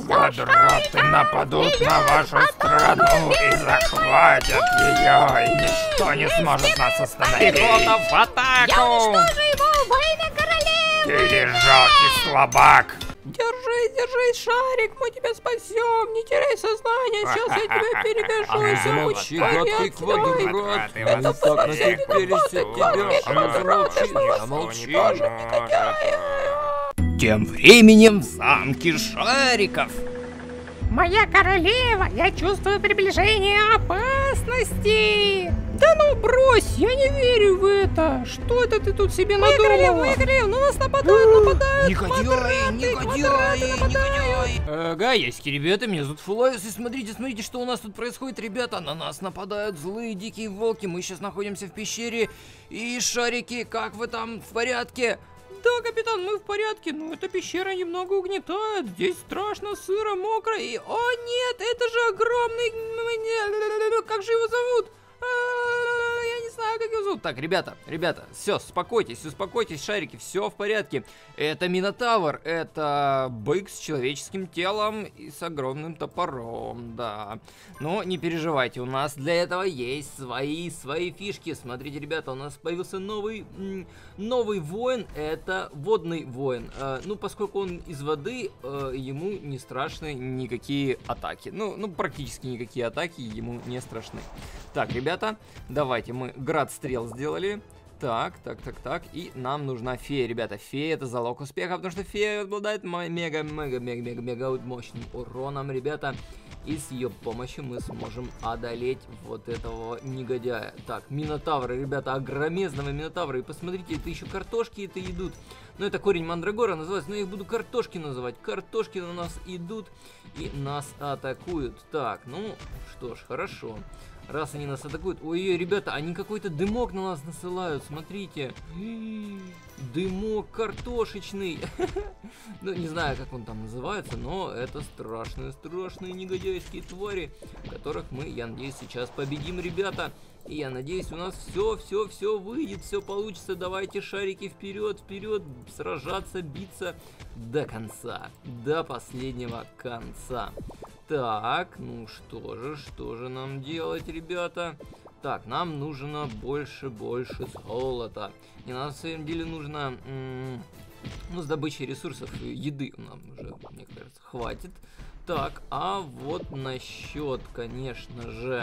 Квадраты нападут на вашу страну и захватят ее, и ничто не сможет нас остановить. Пехота в атаку! Я уничтожу его во имя королевы! Ты жалкий слабак. Держись, Шарик, мы тебя спасем, не теряй сознание, сейчас я тебя перевяжу, и все будет в гадкий порядке. квадрат, Это так натерпелись от тебя, замолчи, Тем временем в замке Шариков. Моя королева, я чувствую приближение опасности! Да ну брось, я не верю в это. Что это ты тут себе надумала? Выиграли, на нас нападают! Негодяи! Ага, ясики, ребята, меня зовут Фулайус, и смотрите, что у нас тут происходит, ребята. На нас нападают злые дикие волки. Мы сейчас находимся в пещере. И Шарики, как вы там, в порядке? Да, капитан, мы в порядке, но эта пещера немного угнетает. Здесь страшно, сыро, мокро и... О, нет, это же огромный... Как же его зовут? Я не знаю, как его зовут. Так, ребята, все, успокойтесь, Шарики, все в порядке. Это Минотавр, это бык с человеческим телом и с огромным топором, да. Но не переживайте, у нас для этого есть свои фишки. Смотрите, ребята, у нас появился новый воин, это водный воин. Ну, поскольку он из воды, ему не страшны никакие атаки. Ну, практически никакие атаки ему не страшны. Так, ребята, давайте мы град стрел сделали. Так. И нам нужна фея, ребята. Фея — это залог успеха, потому что фея обладает мега мощным уроном, ребята. И с ее помощью мы сможем одолеть вот этого негодяя. Так, Минотавры, ребята, огромезного Минотавра. И посмотрите, это еще картошки это идут. Ну, это корень мандрагора называется, но я их буду картошки называть. Картошки на нас идут и нас атакуют. Так, ну, что ж, хорошо. Раз они нас атакуют... Ой-ой, ребята, они какой-то дымок на нас насылают, смотрите. Дымок картошечный. Ну, не знаю, как он там называется, но это страшные негодяйские твари, которых мы, я надеюсь, сейчас победим, ребята. И я надеюсь, у нас все выйдет, все получится. Давайте, Шарики, вперед, сражаться, биться до конца, до последнего конца. Так, ну что же нам делать, ребята? Так, нам нужно больше золота. И нам, на самом деле, нужно, ну, с добычей ресурсов, еды нам уже, мне кажется, хватит. Так, а вот насчет, конечно же...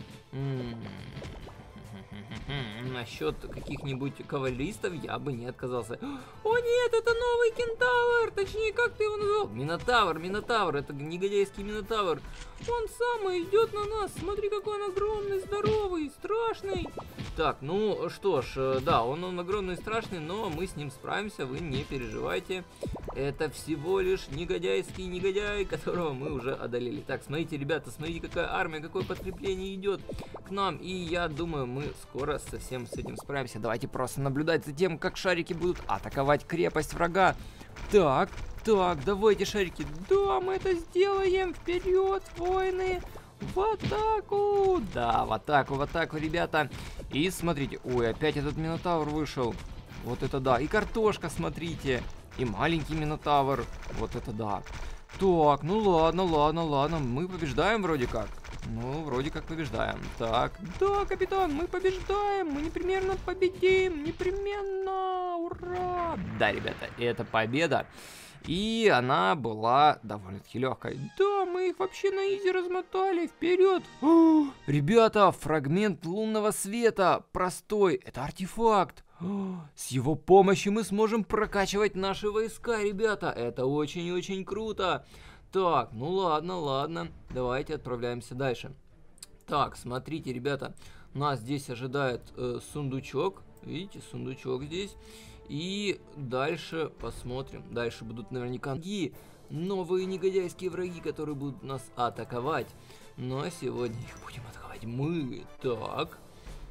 Насчет каких-нибудь кавалеристов я бы не отказался. О нет, это новый кентавр! Точнее, как ты его назвал? Минотавр, это негодяйский Минотавр. Он самый идет на нас. Смотри, какой он огромный, здоровый, страшный. Так, ну что ж, да, он огромный, страшный, но мы с ним справимся, вы не переживайте. Это всего лишь негодяйский негодяй, которого мы уже одолели. Так, смотрите, ребята, смотрите, какая армия, какое подкрепление идет к нам. И я думаю, мы скоро совсем с этим справимся. Давайте просто наблюдать за тем, как Шарики будут атаковать крепость врага. Так, давайте, Шарики. Да, мы это сделаем. Вперед, воины. В атаку. Да, в атаку, ребята. И смотрите. Ой, опять этот Минотавр вышел. Вот это да. И картошка, смотрите. И маленький Минотавр. Вот это да. Так, ну ладно. Мы побеждаем вроде как. Ну, вроде как побеждаем. Так, да, капитан, мы побеждаем. Мы непременно победим. Непременно. Ура! Да, ребята, это победа. И она была довольно-таки легкой. Да, мы их вообще на изи размотали. Вперед! Ребята, фрагмент лунного света. Простой. Это артефакт. С его помощью мы сможем прокачивать наши войска, ребята. Это очень-очень круто. Так, ну ладно. Давайте отправляемся дальше. Так, смотрите, ребята. Нас здесь ожидает сундучок. Видите, сундучок здесь. И дальше посмотрим. Дальше будут наверняка новые негодяйские враги, которые будут нас атаковать. Но сегодня их будем атаковать мы. Так.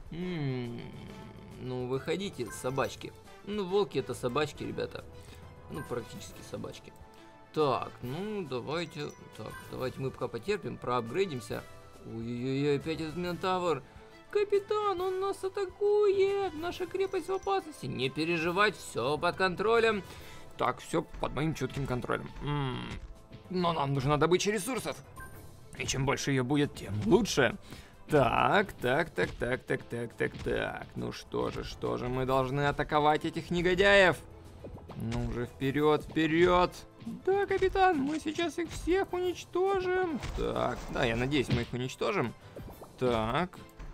Ну, выходите, собачки. Ну, волки — это собачки, ребята. Ну, практически собачки. Так, ну, давайте... Так, давайте мы пока потерпим, проапгрейдимся. Ой-ой-ой, опять этот Минотавр. Капитан, он нас атакует. Наша крепость в опасности. Не переживать, все под контролем. Так, все под моим чутким контролем. Но нам нужна добыча ресурсов. И чем больше ее будет, тем лучше. Так. Ну что же, мы должны атаковать этих негодяев. Ну же, вперед. Да, капитан, мы сейчас их всех уничтожим. Так, да, я надеюсь, мы их уничтожим. Так.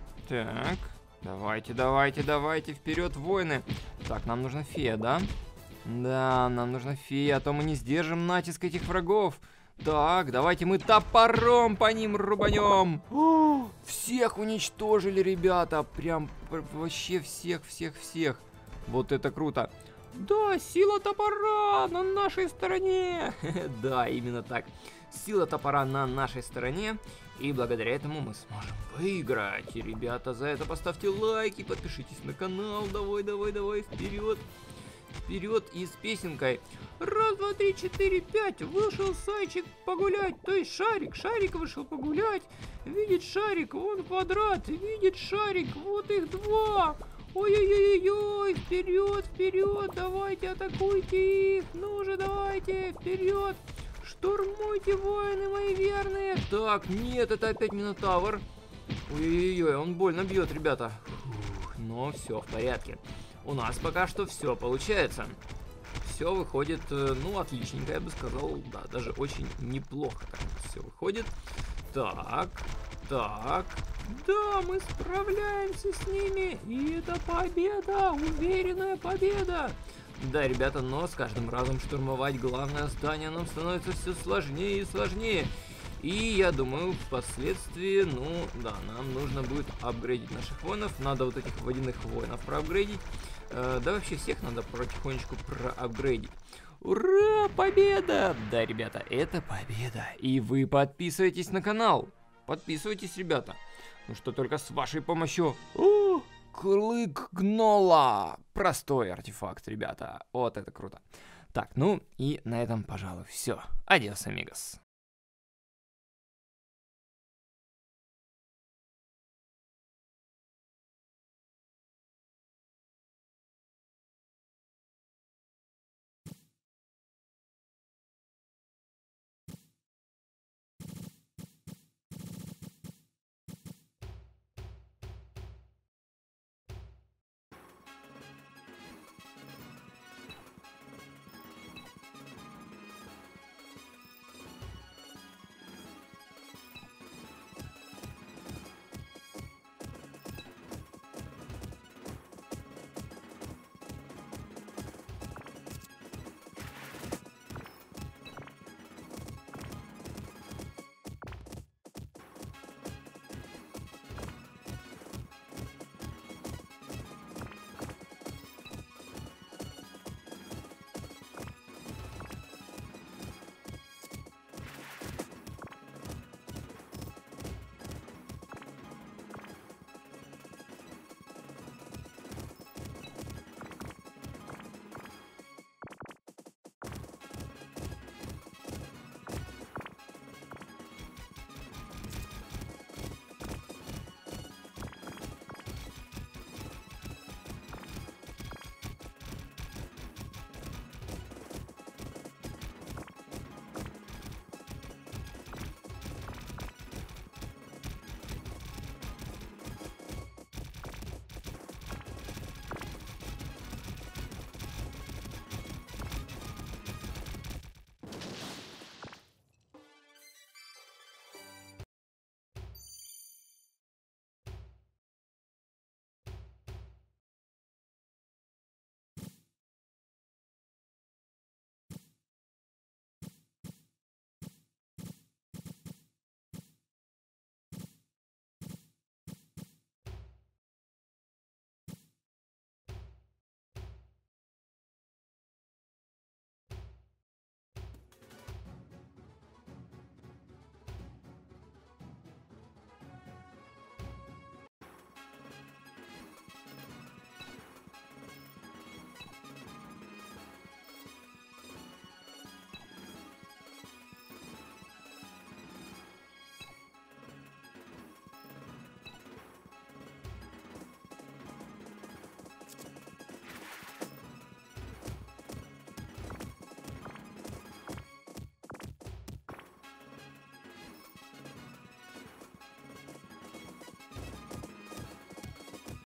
Давайте, вперед, воины. Так, нам нужна фея, да? Да, нам нужна фея, а то мы не сдержим натиск этих врагов. Так, давайте мы топором по ним рубанем. Всех уничтожили, ребята. Прям вообще всех. Вот это круто. Да, сила топора на нашей стороне. Да, именно так. Сила топора на нашей стороне. И благодаря этому мы сможем выиграть. И, ребята, за это поставьте лайки, подпишитесь на канал. Давай, вперед и с песенкой. 1, 2, 3, 4, 5. Вышел Сайчик погулять. То есть Шарик вышел погулять. Видит Шарик, вон квадрат. Видит Шарик, вот их 2. Ой-ой-ой-ой, вперед, давайте атакуйте их. Ну же, давайте, вперед. Штурмуйте, воины мои верные. Так, нет, это опять Минотавр. Ой-ой-ой, он больно бьет, ребята. Но все в порядке. У нас пока что все получается. Все выходит, ну, отличненько, я бы сказал. Да, даже очень неплохо так все выходит. Так. Да, мы справляемся с ними. И это победа, уверенная победа. Да, ребята, но с каждым разом штурмовать главное здание нам становится все сложнее и сложнее. И я думаю, впоследствии, ну, да, нам нужно будет апгрейдить наших воинов. Надо вот этих водяных воинов проапгрейдить. Да, вообще всех надо потихонечку проапгрейдить. Ура, победа! Да, ребята, это победа. И вы подписывайтесь на канал. Подписывайтесь, ребята. Ну что, только с вашей помощью... О, клык гнола! Простой артефакт, ребята. Вот это круто. Так, ну и на этом, пожалуй, все. Адиос, амигос.